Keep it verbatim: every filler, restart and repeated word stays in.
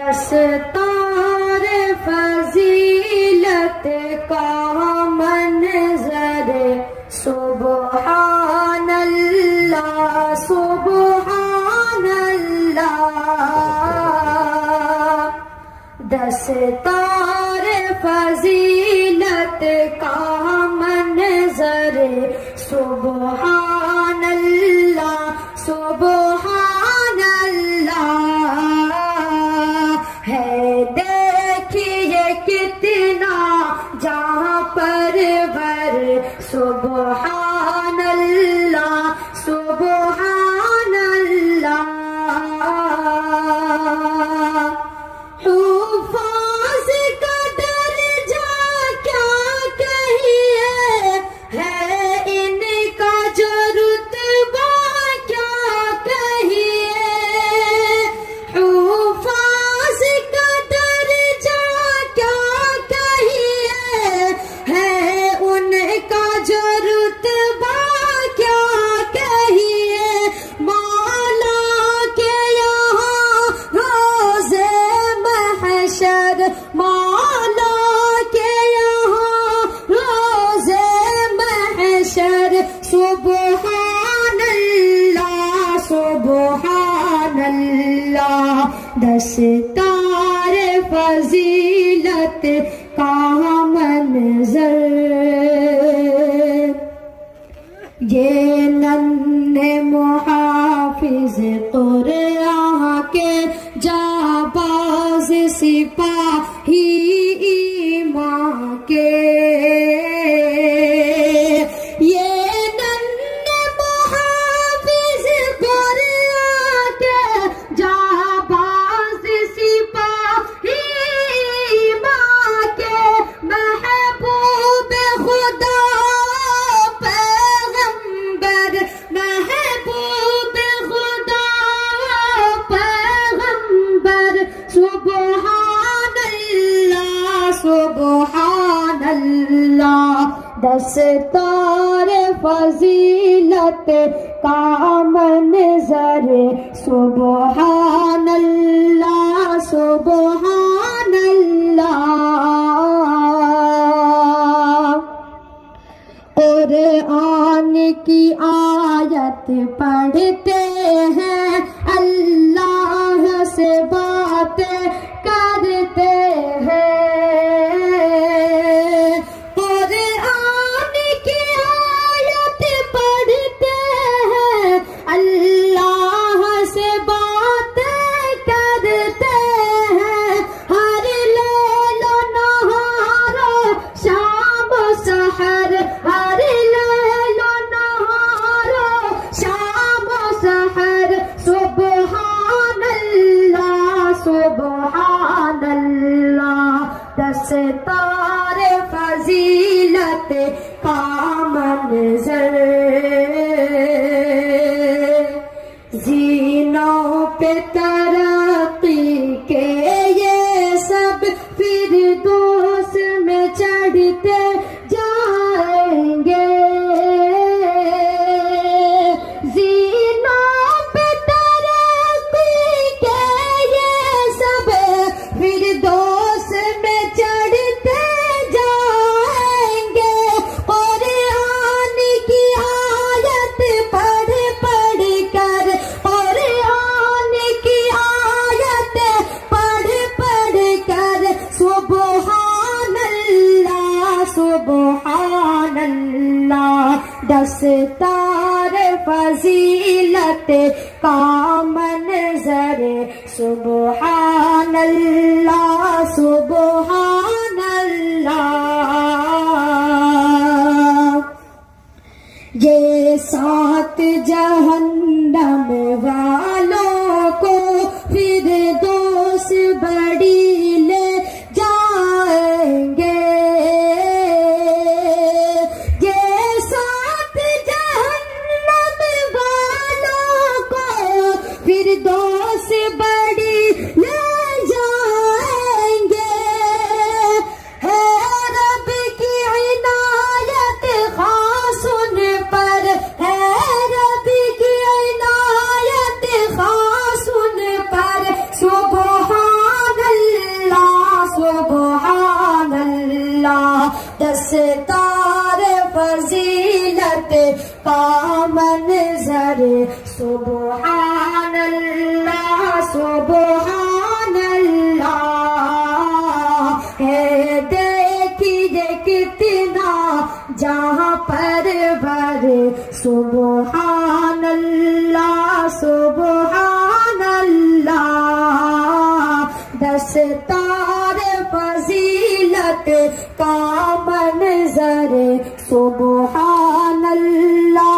دستار فضیلت کا منظر سبحان اللہ سبحان اللہ دستار فضیلت کا منظر سبحان اللہ سبحان اللہ ہے دیکھیے کتنا جہاں پرور سبحان اللہ سبحان اللہ حفاظ کا درجہ کیا کہیے ہے ان کا جو رتبہ کیا کہیے حفاظ کا درجہ کیا کہیے ہے ان کا جو رتبہ کیا کہیے مولا کے یہاں روز محشر مولا کے یہاں روز محشر سبحان اللہ سبحان اللہ دستار فضیلت کا منظر یہ ننھے محافظ قرآن کے جانباز سپاہی ایمان کے یہ ننھے محافظ قرآن کے جانباز سپاہی ایمان کے محبوب خدا پیغمبر محبوب خدا پیغمبر سبحان اللہ سبحان اللہ دستار فضیلت کا منظر سبحان اللہ سبحان اللہ قرآن کی آیت پڑھتے ہیں اللہ سے باتیں کرتے ہیں قرآن کی آیت پڑھتے ہیں اللہ سے باتیں کرتے ہیں ہر لیل و نہار شام و سحر ہر لیل و نہار شام و سحر سبحان اللہ سبحان اللہ دستار فضیلت کا منظر زینوں پہ ترقی کے یہ سب فردوس میں چڑھتے جائیں گے زینوں پہ ترقی کے یہ سب فردوس میں چڑھتے جائیں گے قرآن کی آیت پڑھ پڑھ کر قرآن کی آیت پڑھ پڑھ کر سبحان اللہ سبحان اللہ دستار فضیلت کا منظر سبحان اللہ سبحان اللہ یہ سات جہنم والوں کو فردوس بڑی لے جائیں گے یہ سات جہنم والوں کو فردوس بڑی لے جائیں گے ہے رب کی عنایت خاص ان پر ہے رب کی عنایت خاص ان پر سبحان پر سبحان اللہ سبحان اللہ ہے دیکھیے کتنا جہاں پر بھر سبحان اللہ سبحان اللہ دستار فضیلت کا منظر سبحان اللہ